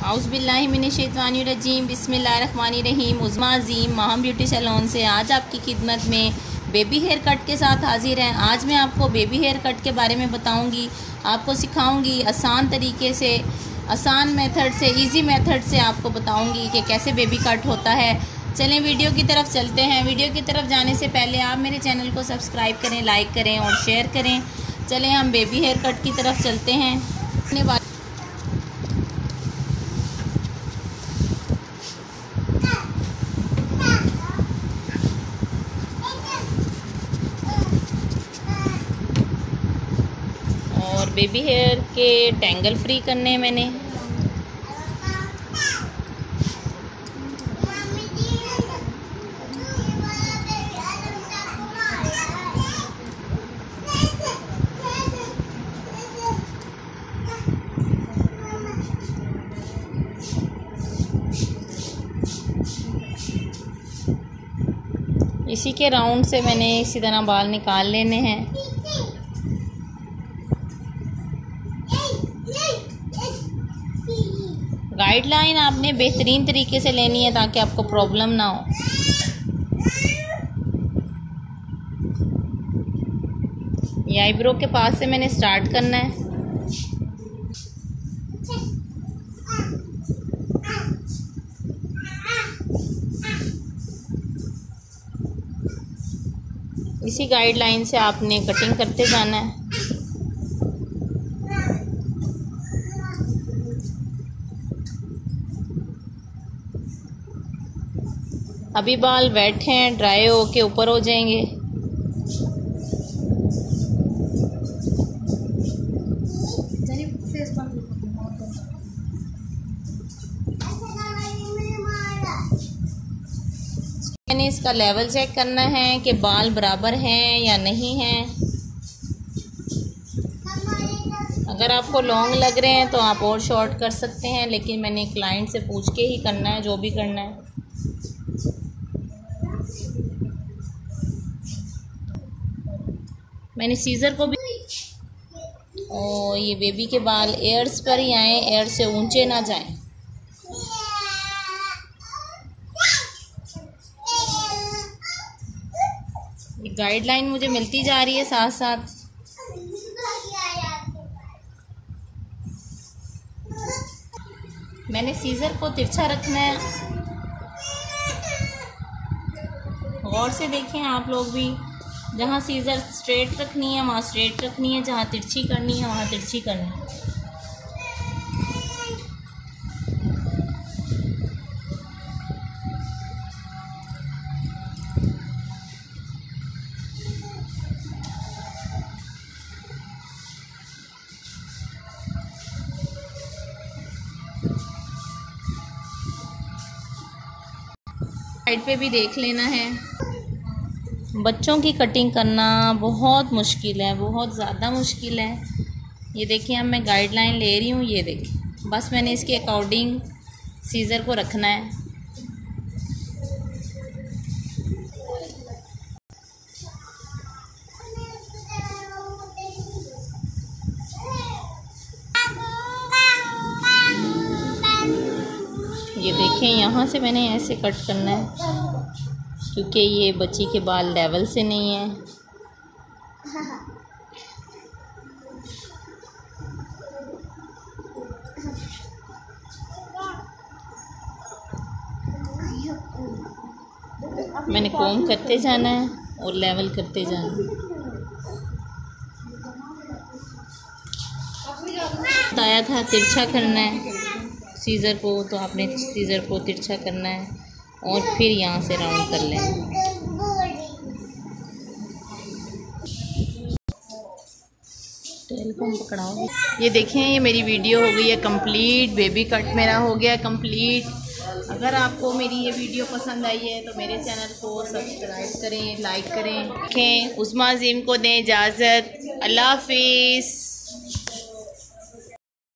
औज़ुबिल्लाहिमिनश्शैतानिर्रजीम बिस्मिल्लाहिर्रहमानिर्रहीम। Uzma Azeem Maham beauty salon से आज आपकी खिदमत में बेबी हेयर कट के साथ हाजिर हैं। आज मैं आपको बेबी हेयर कट के बारे में बताऊंगी, आपको सिखाऊंगी आसान तरीके से, आसान मेथड से, इजी मेथड से आपको बताऊंगी कि कैसे बेबी कट होता है। चलें वीडियो की तरफ चलते हैं। वीडियो की तरफ जाने से पहले आप मेरे चैनल को सब्सक्राइब करें, लाइक करें और शेयर करें। चलें हम बेबी हेयर कट की तरफ चलते हैं। और बेबी हेयर के टैंगल फ्री करने हैं मैंने। इसी के राउंड से मैंने इसी तरह बाल निकाल लेने हैं। गाइडलाइन आपने बेहतरीन तरीके से लेनी है ताकि आपको प्रॉब्लम ना हो। ये आईब्रो के पास से मैंने स्टार्ट करना है। इसी गाइडलाइन से आपने कटिंग करते जाना है। अभी बाल वेट हैं, ड्राई हो के ऊपर हो जाएंगे। मैंने इसका लेवल चेक करना है कि बाल बराबर हैं या नहीं हैं। अगर आपको लॉन्ग लग रहे हैं तो आप और शॉर्ट कर सकते हैं, लेकिन मैंने क्लाइंट से पूछ के ही करना है जो भी करना है। मैंने सीज़र को भी, और ये बेबी के बाल एयर्स पर ही आए, एयर से ऊंचे ना जाएं। ये गाइडलाइन मुझे मिलती जा रही है साथ साथ। मैंने सीज़र को तिरछा रखना है। गौर से देखें आप लोग भी, जहाँ सीज़र स्ट्रेट रखनी है वहाँ स्ट्रेट रखनी है, जहाँ तिरछी करनी है वहाँ तिरछी करनी है। साइड पे भी देख लेना है। बच्चों की कटिंग करना बहुत मुश्किल है, बहुत ज़्यादा मुश्किल है। ये देखिए, अब मैं गाइडलाइन ले रही हूँ। ये देखिए, बस मैंने इसके अकॉर्डिंग सीज़र को रखना है। ये देखें, यहाँ से मैंने ऐसे कट करना है क्योंकि ये बच्ची के बाल लेवल से नहीं है। मैंने कोम करते जाना है और लेवल करते जाना है। बताया था तिरछा करना है सीज़र को, तो आपने सीज़र को तिरछा करना है और फिर यहाँ से राउंड कर लें। टेल को हम पकड़ाओगे। ये देखें, ये मेरी वीडियो हो गई है कंप्लीट। बेबी कट मेरा हो गया कंप्लीट। अगर आपको मेरी ये वीडियो पसंद आई है तो मेरे चैनल को सब्सक्राइब करें, लाइक करें। उज़्मा अज़ीम को दें इजाज़त। अल्लाह हाफिज़।